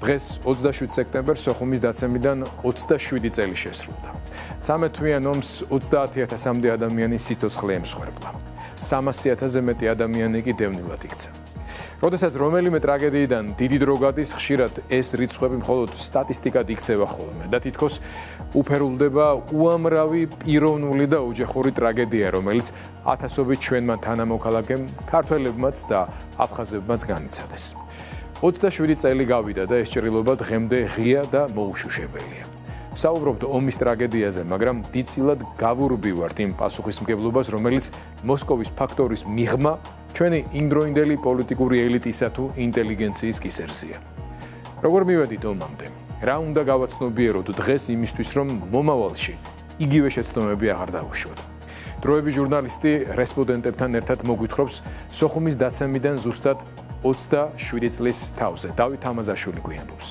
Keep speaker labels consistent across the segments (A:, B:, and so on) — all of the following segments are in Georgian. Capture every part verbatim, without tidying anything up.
A: დღეს ოცდაშვიდი სექტემბერს სოხუმის დაცემიდან ოცდაშვიდი წელი შესრულდა. ცამეტ თვიან ომს ოცდაათი ათასამდე ადამიანი სიცოცხლე ემსხვერპლა. სამასი ათასზე მეტი ადამიანი კი დევნილად იქცა. როდესაც რომელიმე ტრაგედიიდან დიდი დრო გადის, ხშირად ეს რიცხვები მხოლოდ სტატისტიკად იქცევა ხოლმე და თითქოს უფერულდება უამრავი პიროვნული და ოჯახური ტრაგედია, რომელიც ათასობით ჩვენმა თანამოქალაქემ, ქართველებმაც და აფხაზებმაც განიცადეს. ოცდაშვიდი წელი გავიდა და ეს ჭრილობა დღემდე ღია და მოუშუშებელია. ვსაუბრობთ ომის ტრაგედიაზე, მაგრამ დიდწილად გავურბივართ იმ პასუხისმგებლობას, რომელიც მოსკოვის ფაქტორის მიღმა ჩვენი იმდროინდელი პოლიტიკური ელიტისა თუ ინტელიგენციის კისერსია. როგორ მივედით ომამდე? რა უნდა გავაცნობიეროთ დღეს იმისთვის, რომ მომავალში იგივე შეცდომები აღარ დავუშვათ? დროების ჟურნალისტი რესპონდენტებთან ერთად მოგვითხრობს სოხუმის დაცემიდან ზუსტად ოცდაშვიდი წლის თავზე. დავით თამაზაშვილი გვიანობს.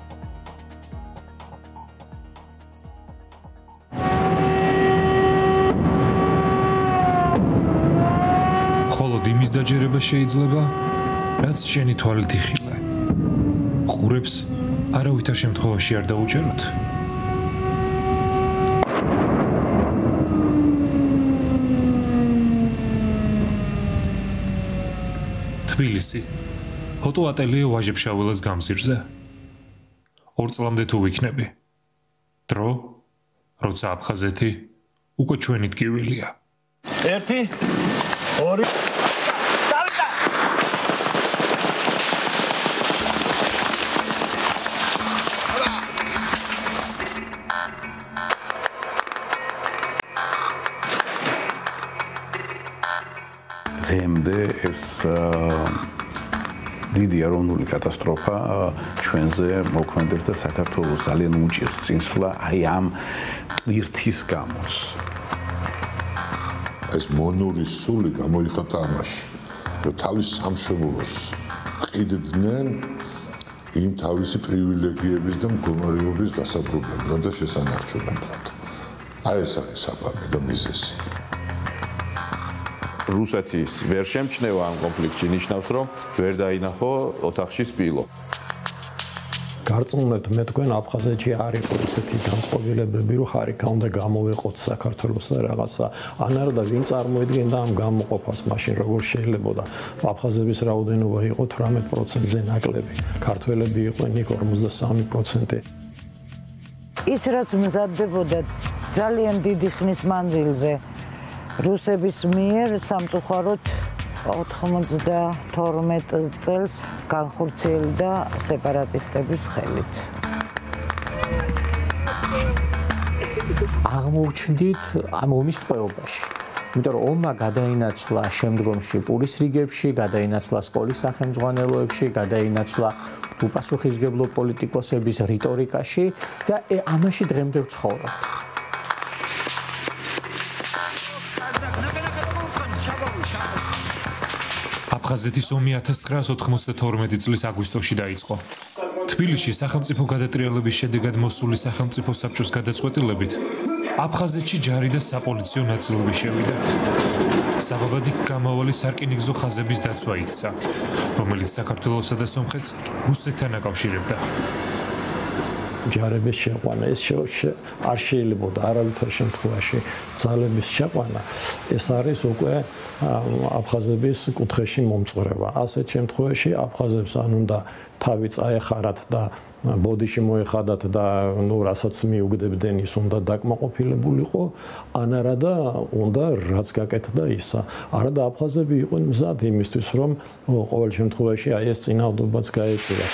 B: იმის დაჯერება შეიძლება, რაც შენი თვალით იხილე. ყურებს არავითარ შემთხვევაში არ დაუჯეროთ. თბილისი. ფოტო ატელიე ვაჟებშაველას გამზირზე. ორ წლამდე თუ ვიქნები. დრო, როცა აფხაზეთი უკვე ჩვენი ტკივილია.
C: ერთი, ორი
D: დღემდე ეს დიდი ეროვნული კატასტროფა ჩვენზე მოქმედებს და საქართველოს ძალიან უჭირს წინსვლა აი ამ ერთის გამოც.
E: ეს მონური სული გამოიხატა ამაში, რომ თავის სამშობლოს ყიდდნენ იმ თავისი პრივილეგიების და მდგომარეობის დასაბრუნებლად და შესანარჩუნებლად. აი ეს არის საფრთხე და მიზეზი.
F: რუსეთის ვერ შემჩნევა ამ კონფლიქტში ნიშნავს, რომ ვერ დაინახო ოთახში სპილო.
G: გარწმუნებთ მე თქვენ აფხაზეთში არ იყო ესეთი განწყობილებები, რომ ხარიკა უნდა გამოვეყოთ საქართველოს და რაღაცა. ან არა და ვინ წარმოედგენდა ამ გამოყოფას მაშინ როგორ შეიძლებოდა აფხაზების რაოდენობა იყო თვრამეტ პროცენტზე ნაკლები. ქართველები იყვნენ იქ ორმოცდასამი პროცენტი.
H: ის რაც მზადდებოდა ძალიან დიდი ხნის მანძილზე რუსების მიერ სამწუხაროდ ოთხმოცდათორმეტ წელს განხორციელდა სეპარატისტების ხელით.
I: აღმოჩნდით ამ ომის ტყვეობაში. იმიტომ რომ ომმა გადაინაცვლა შემდგომში პურის რიგებში, გადაინაცვლა სკოლის სახელმძღვანელოებში, გადაინაცვლა უპასუხისმგებლო პოლიტიკოსების რიტორიკაში და ამაში დღემდე ვცხოვრობთ.
B: აფხაზეთის ომი ათას ცხრაას ოთხმოცდათორმეტი წლის აგვისტოში დაიწყო. თბილისში სახელმწიფო გადატრიალების შედეგად მოსული სახელმწიფო საბჭოს გადაწყვეტილებით აფხაზეთში ჯარი და საპოლიციო ნაწილები შევიდა. საბაბადი გამავალი სარკინიგზო ხაზების დაცვა იქცა, რომელიც საქართველოსა და სომხეთს რუსეთთან აკავშირებდა.
G: ჯარების შეყვანა ეს არ შეიძლებოდა არავითარ შემთხვევაში ძალების შეყვანა. ეს არის უკვე აფხაზების კუთხეში მომწყრება. ასეთ შემთხვევაში აფხაზებს ან უნდა თავი წაეხარათ და ბოდიში მოეხადათ და ნუ რასაც მიუგდებდნენ ის უნდა დაკმაყოფილებულიყო, ან არა და უნდა რაც გაკეთდა ისა. არა და აფხაზები იყვნენ მზად იმისთვის, რომ ყოველ შემთხვევაში აი ეს წინააღმდეგობაც გაეწიათ.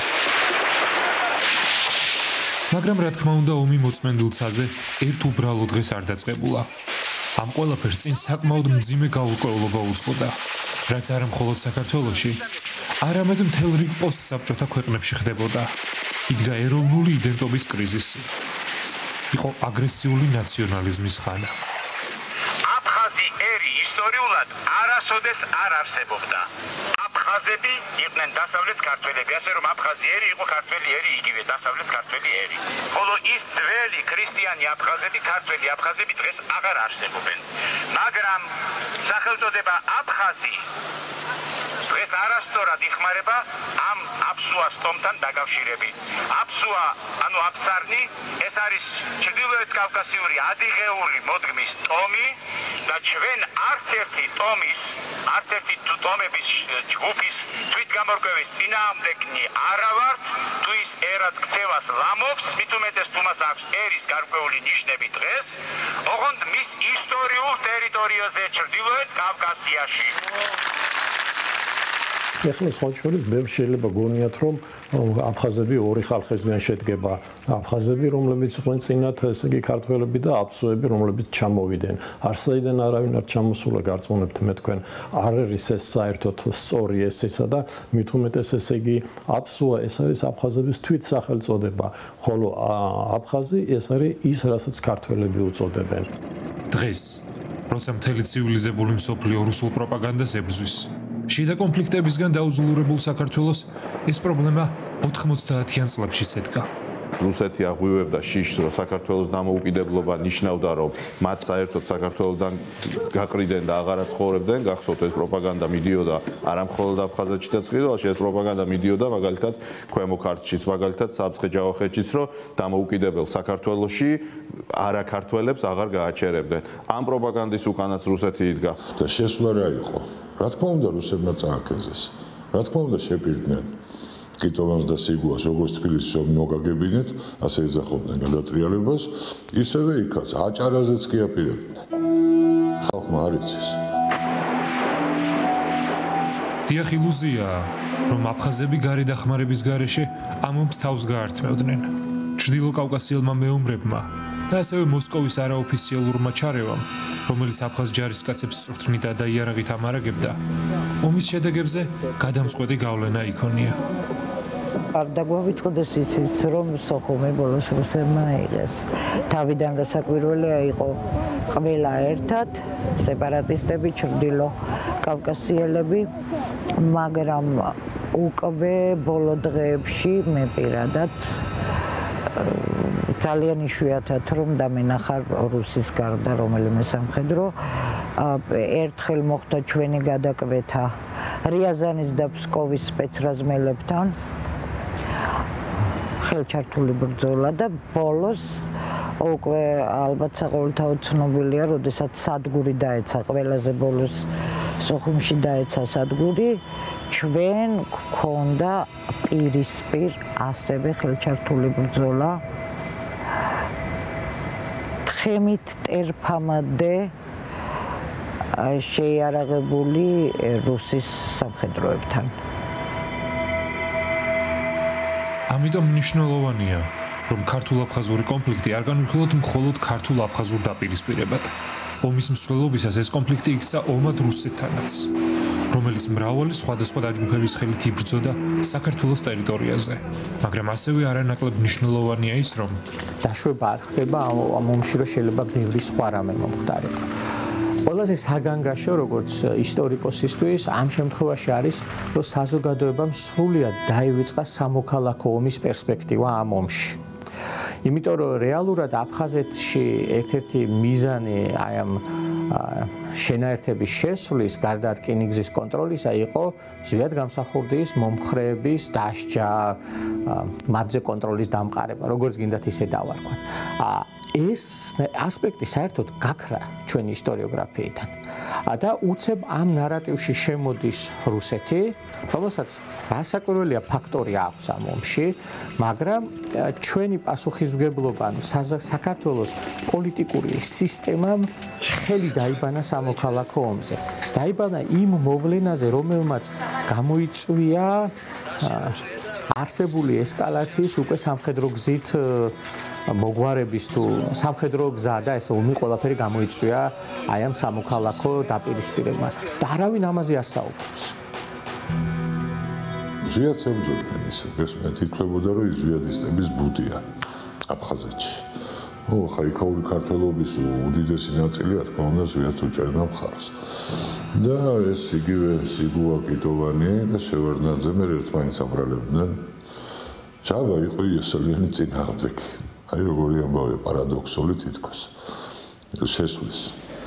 B: მაგრამ რა თქმა უნდა ომი მოწმენდილცაზე ერთ უბრალო დღეს არ დაწყებულა. ამ ყველაფერს წინ საკმაოდ მძიმე გაურკვევლობა უძღოდა, რაც არა მხოლოდ საქართველოში, არამედ მთელ რიგ პოსტსაბჭოთა ქვეყნებში ხდებოდა. იდგა ეროვნული იდენტობის კრიზისი. იყო აგრესიული ნაციონალიზმის ხანა.
J: აფხაზი ერი ისტორიულად არასოდეს გასოდეს არ არსებობდა. აფხაზები იყვნენ დასავლეთ ქართველები, ასე რომ აფხაზიერი იყო ქართველი ერი იგივე დასავლეთ ქართველი ერი. ხოლო ის ძველი ქრისტიანი აფხაზები, ქართველი აფხაზები დღეს აღარ არსებობენ. მაგრამ სახელწოდება აფხაზი დღეს არასწორად იხმარება ამ აფსუას ტომთან დაკავშირებით. აფსუა, ანუ აფსარნი, ეს არის ჩრდილოეთ კავკასიური ადიღეული მოდგმის ტომი და ჩვენ არც ერთი ტომის, არც ერთი ტომების ჯგუფის თვითგამორკვევის წინააღმდეგნი არა ვართ, თუ ის ერად ქცევას ლამობს, მით უმეტეს თუ მას აქვს ერის გარკვეული ნიშნები დღეს, ოღონდ მის ისტორიულ ტერიტორიაზე ჩრდილოეთ კავკასიაში.
G: ეხლა სხვა შორის ბევრ შეიძლება გონიათ რომ აფხაზები ორი ხალხისგან შედგება აფხაზები რომლებიც იყვნენ წინათ ესე იგი ქართველები და აფსუები რომლებიც ჩამოვიდნენ არსაიდან არავინ არ ჩამოსულა გარწმუნებთ მე თქვენ არ არის ეს საერთოდ სწორი ეს ისა და მით უმეტეს ესე იგი აფსუა ეს არის აფხაზების თვით სახელწოდება ხოლო აფხაზი ეს არის ის რასაც ქართველები უწოდებენ
B: დღეს როცა მთელი ცივილიზებული მსოფლიო რუსულ პროპაგანდას ებრძვის შიდა კონფლიქტებისგან დაუძლურებულ საქართველოს ეს პრობლემა ოთხმოცდაათიან წლებში შედგა.
F: რუსეთი აღვივებდა შიშს, რომ საქართველოს დამოუკიდებლობა ნიშნავდა, რომ მათ საერთოდ საქართველოსთან გაყრიდნენ და აღარა ცხოვრებდნენ. გახსოვთ ეს პროპაგანდა მიდიოდა არა მხოლოდ აფხაზეთში და ცხინვალში, ეს პროპაგანდა მიდიოდა მაგალითად ქვემო ქართლშიც, მაგალითად საბწყე-ჯავახეთშიც, რომ დამოუკიდებელ საქართველოში არა ქართველებს აღარ გააჩერებდნენ. ამ პროპაგანდის უკანაც რუსეთი იდგა
E: და შესვლა რა იყო? რა თქმა უნდა რუსებმა წააქეზეს. რა თქმა უნდა შეპირდნენ კიტოვანს და სიგუას როგორც თბილისში მოგაგებინეთ, ასე ეძახოდნენ გადატრიალებას, ისევე იქაც აჭარაზეც კი აპირებდნენ. ხალხმა არ იცის.
B: დიახ ილუზია, რომ აფხაზები გარე დახმარების გარეშე ამ ომს თავს გაართმევდნენ. ჩრდილო კავკასიელმა მეომრებმა და ასევე მოსკოვის არაოფიციალურმა ჩარევამ, რომელიც აფხაზ ჯარისკაცებს წვრთნიდა და იარაღით ამარაგებდა, ომის შედეგებზე გადამწყვეტი გავლენა იქონია.
H: არ დაგვავიწყდეს იცით, რომ სოხუმი ბოლოს რუსებმა აიღეს. თავიდან გასაკვირველია იყო ყველა ერთად, სეპარატისტები, ჩრდილო კავკასიელები, მაგრამ უკვე ბოლო დღეებში მე პირადად ძალიან იშვიათად რომ დამენახა რუსის გარდა რომელიმე სამხედრო ერთხელ მოხდა ჩვენი გადაკვეთა რიაზანის და ფსკოვის სპეცრაზმელებთან ხელჩართული ბრძოლა და ბოლოს უკვე ალბათ საყოველთაოდ ცნობილია, როდესაც სადგური დაეცა, ყველაზე ბოლოს სოხუმში დაეცა სადგური, ჩვენ გქონდა პირისპირ ასევე ხელჩართული ბრძოლა თხემით ტერფამადე შეიარაღებული რუსის სამხედროებთან.
B: ამიტომ მნიშვნელოვანია, რომ ქართულ-აფხაზური კონფლიქტი არ განვიხილოთ მხოლოდ ქართულ-აფხაზურ დაპირისპირებად. ომის მსვლელობისას ეს კონფლიქტი იქცა ომად რუსეთთანაც, რომელიც მრავალი სხვადასხვა დაჯგუფების ხელით იბრძოდა საქართველოს ტერიტორიაზე. მაგრამ ასევე არანაკლებ მნიშვნელოვანია ის, რომ
I: დაშვება არ ხდება ამ ომში, რომ შეიძლება ბევრი სხვა რამე მომხდარიყო. ყველაზე საგანგაშო, როგორც ისტორიკოსისთვის, ამ შემთხვევაში არის, რომ საზოგადოებამ სრულიად დაივიწყა სამოქალაქო ომის პერსპექტივა ამ ომში. იმიტომ რომ რეალურად აფხაზეთში ერთ-ერთი მიზანი აი ამ შენაერთების შესვლის გარდა რკინიგზის კონტროლისა იყო ზვიად გამსახურდის მომხრეების დასჯა, მათზე კონტროლის დამყარება, როგორც გინდათ ისე დავარქვათ. ეს ასპექტი საერთოდ გაქრა ჩვენი ისტორიოგრაფიიდან. და უცებ ამ ნარატივში შემოდის რუსეთი, რომელსაც რასაკვირველია ფაქტორი აქვს ამ ომში, მაგრამ ჩვენი პასუხისმგებლობა, ანუ საქართველოს პოლიტიკური სისტემამ ხელი დაიბანა სამოქალაქო ომზე. დაიბანა იმ მოვლენაზე, რომელმაც გამოიწვია არსებული ესკალაციის უკვე სამხედრო გზით მოგვარების თუ სამხედრო გზა და ეს ომი ყველაფერი გამოიწვია აი ამ სამოქალაქო დაპირისპირებმა და არავინ ამაზე არ საუბრობს.
E: ზვიადს ებრძოდნენ ის, ეს მე თვითმფრინავდა, რომ ის ზვიადისტების ბუდია აფხაზეთში. ო, ხა იქაური ქართველობის უდიდესი ნაწილი, რა თქმა უნდა, ზვიადს უჭერდა მხარს. და ეს იგივე სიგუა კიტოვანი და შევარდნაძე მე ერთმანეთს აბრალებდნენ. ჯაბა იყო იესელიანი წინააღმდეგი. აი როგორი ამბავი პარადოქსული თითქოს. შესვლის.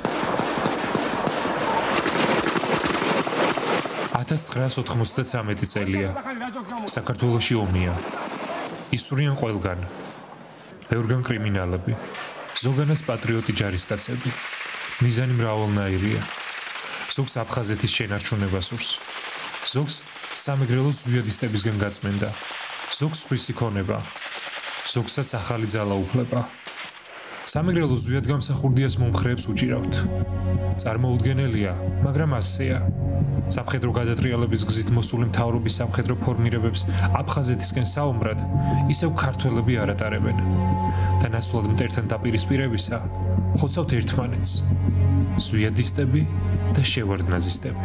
B: ათას ცხრაას ოთხმოცდათვრამეტი წელია. საქართველოში ომია. ისურიან ყველგან. ბევრგან კრიმინალები. ზოგანაც პატრიოტი ჯარისკაცები. მიზანი მრავალნაირია. ზოგს აფხაზეთის შენარჩუნება სურს. ზოგს სამეგრელოს ზვიადისტებისგან გაწმენდა. ზოგს სხვისი ქონება. ზოგსაც ახალი ძალა უფლება. სამეგრელოს ზვიადგამსახურდიას მომხრეებს უჭირავთ. წარმოუდგენელია, მაგრამ ასეა. სამხედრო გადატრიალების გზით მოსული მთავრობის სამხედრო ფორმირებებს აფხაზეთისკენ საომრად ისევ ქართველები არ ატარებენ. და ნაცვლად მტერთან დაპირისპირებისა ხოცავთ ერთმანეთს. ზვიადისტები და შევარდნაძისტები.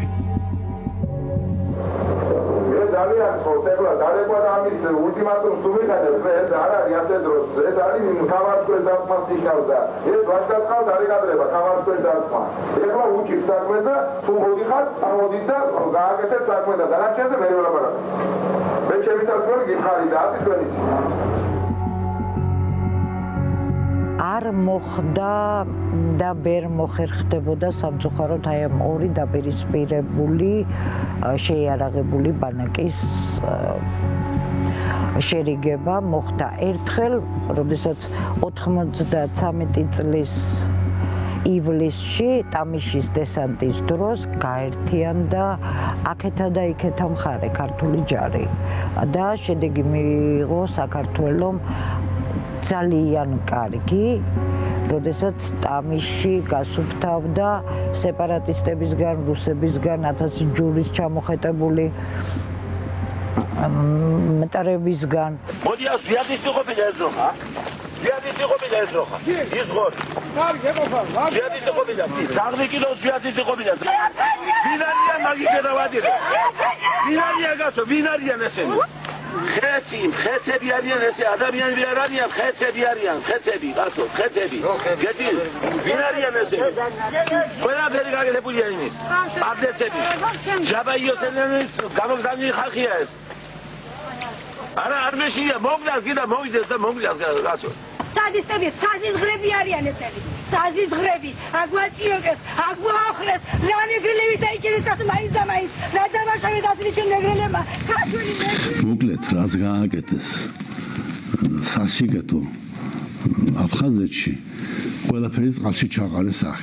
K: ძალიან ხოთებლა დარეკვა და ამის ულტიმატუმს თუ მიხადებს, ეს არ არის ასე დროს, ეს არის ხავარსკვლელ დაწმას ნიშნავდა. ეს ვაჟკაცყალ დარეკადრება ხავარსკვლელ დაწმა. ეხლა უჭირს საქმე და თუ მოდიხარ, წამოდით და გააკეთეთ საქმე და დანარჩენზე მე ველაპარაკ. მე ჩემი საქმე გიხარი და ათი თქვენი.
H: არ მოხდა და ვერ მოხერხდებოდა სამწუხაროდ აი ამ ორი დაპირისპირებული შეიარაღებული ბანაკის შერიგება მოხდა ერთხელ, როდესაც ოთხმოცდათვრამეტი წლის ივლისში ტამიშის დესანტის დროს გაერთიანდა აქეთა და იქეთა მხარე ქართული ჯარი და შედეგი მიიღო საქართველომ ძალიან კარგი, როდესაც ტამიში გასუფთავდა სეპარატისტებისგან, რუსებისგან, ათასი ჯურის ჩამოხეტებული მტერებისგან.
C: მოდი ას ზვიადისტი ყოფილა ეძროხა? ზვიადისტი ყოფილა ეძროხა? ის ღორი. კარგი, ეყოფა. ზვიადისტი ყოფილა. ზაღლი კილო ზვიადისტი ყოფილა. ვინ არიან მაგი გადავადირე? ვინ არიან გასო? ვინ არიან ესენი? ხეცი, ხეცები არიან ესე, ადამიანები არ არიან, ხეცები არიან, ხეცები, გასო, ხეცები. გეტი, ვინ არიან ესე? ყველაფერი გაგეთებულია იმის. პარდეცები. ჯაბა იოსელიანის გამოგზავნილი ხალხია ეს. არა, არ მეშინია, მოგდას კიდე მოვიდეს და მოგდას გასო.
L: სადისტები, საზიზღრები არიან ესენი. საზიზღრები, აგვაწიოკეს, აგვახრეს, რანეგრილები დაიჭერეს და მაინც და მაინც, რა დამაშავე დაწვიჩენ ნეგრელებმა, ქართველი ნეგრელები.
D: მოკლედ, რაც გააკეთეს სასიგეთო აფხაზეთში, ყველაფერი წყალში ჩაყარეს აქ.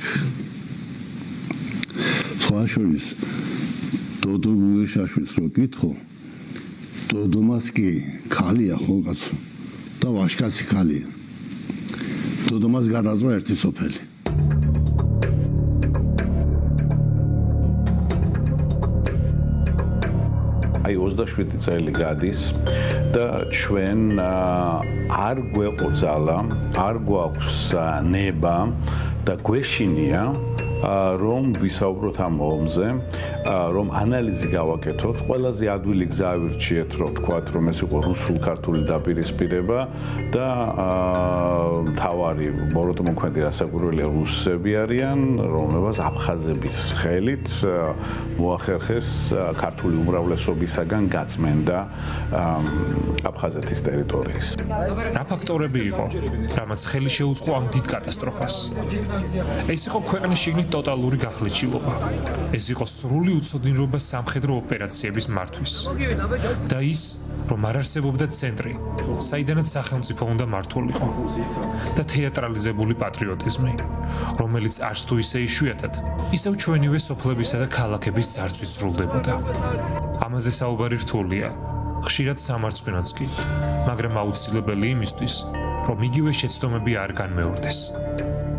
D: სხვა შორის, დოდო გუეშაშვილს რო კითხო, დოდომას კი ქალია ხო კაცო და ვაჟკაცი ქალია. დოდომას გადაძვა ერთი სოფელი. აი ოცდაშვიდი წელი გადის და ჩვენ არ გვეყოძალა, არ გვაქვს ნება და გვეშინია რომ ვისაუბროთ ამ ომზე, რომ ანალიზი გავაკეთოთ, ყველაზე ადვილი გზა ავირჩიეთ, რომ თქვათ, რომ ეს იყო რუსულ-ქართული დაპირისპირება და მთავარი ბოროტმოქმედი ასაკურველი რუსები არიან, რომლებსაც აფხაზების ხელით მოახერხეს ქართული უმრავლესობისაგან გაწმენდა აფხაზეთის ტერიტორიის.
B: რა ფაქტორები იყო, რამაც ხელი შეუწყო ამ დიდ კატასტროფას? ეს იყო ქვეყნის შიგნით ტოტალური გახლეჩილობა. ეს იყო სრული უცოდინრობა სამხედრო ოპერაციების მართვის. და ის, რომ არ არსებობდა ცენტრი, საიდანაც სახელმწიფო უნდა მართულიყო. და თეატრალიზებული პატრიოტიზმი, რომელიც არც თუ ისე იშვიათად, ისევ ჩვენივე სოფლებისა და ქალაქების ძარცვით სრულდებოდა. ამაზე საუბარი რთულია, ხშირად სამარცხვინოც კი, მაგრამ აუცილებელი იმისთვის, რომ იგივე შეცდომები არ განმეორდეს.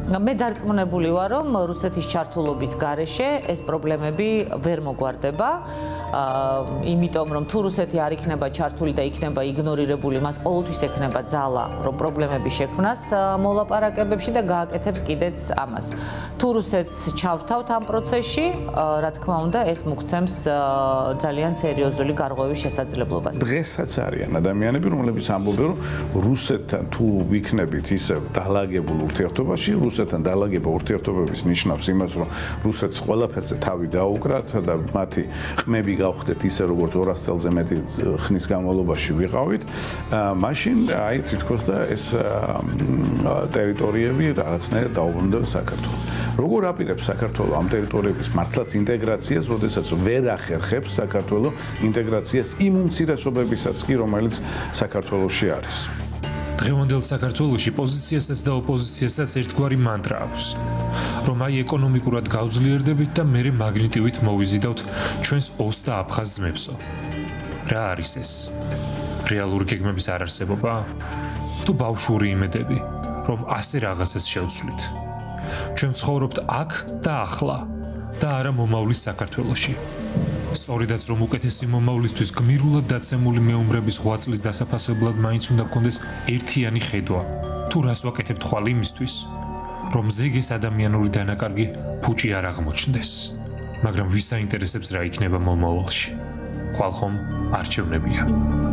M: მე დარწმუნებული ვარ, რომ რუსეთის ჩართულობის გარეშე ეს პრობლემები ვერ მოგვარდება. იმიტომ რომ თუ რუსეთი არ იქნება ჩართული და იქნება იგნორირებული, მას ყოველთვის ექნება ძალა, რომ პრობლემები შექმნას მოლაპარაკებებში და გააკეთებს კიდეც ამას. თუ რუსეთს ჩავრთავთ ამ პროცესში, რა თქმა უნდა, ეს მოგცემს ძალიან სერიოზული გარღვევის შესაძლებლობას.
N: დღესაც არიან ადამიანები, რომლებიც ამბობენ, რომ რუსეთთან თუ ვიქნებით ისევ დალაგებულ ურთიერთობაში, რუსეთთან დალაგება ურთიერთობების ნიშნავს იმას, რომ რუსეთს ყველაფერზე თავი დაუკრათ და მათი ყმები გავხდეთ ისე როგორც ორას წელზე მეტი ხნის განმავლობაში ვიყავით, მაშინ აი თითქოს და ეს ტერიტორიები რაღაცნაირად დაუბრუნდა საქართველოს. როგორ აპირებს საქართველოს ამ ტერიტორიების მართლაც ინტეგრაციას, როდესაც ვერ ახერხებს საქართველოს ინტეგრაციას იმ უმცირესობებისაც კი, რომელიც საქართველოში არის.
B: დღევანდელ საქართველოში პოზიციასაც და ოპოზიციასაც ერთგვარი მანტრა აქვს, რომ აი ეკონომიკურად გავძლიერდებით და მერე მაგნიტივით მოვიზიდავთ ჩვენს ოს და აფხაზ ძმებსო. რა არის ეს? რეალური გეგმების არარსებობა? თუ ბავშვური იმედები, რომ ასე რაღაცას შევცვლით? ჩვენ ცხოვრობთ აქ და ახლა და არა მომავლის საქართველოში. სწორედაც რომ უკეთესი მომავლისთვის გმირულად დაცემული მეომრების ღვაწლის დასაფასებლად მაინც უნდა გქონდეს ერთიანი ხედვა. თუ რას ვაკეთებთ ხვალ იმისთვის, რომ ზეგეს ადამიანური დანაკარგი ფუჭი არ აღმოჩნდეს. მაგრამ ვის აინტერესებს რა იქნება მომავალში? ხვალ ხომ არჩევნებია.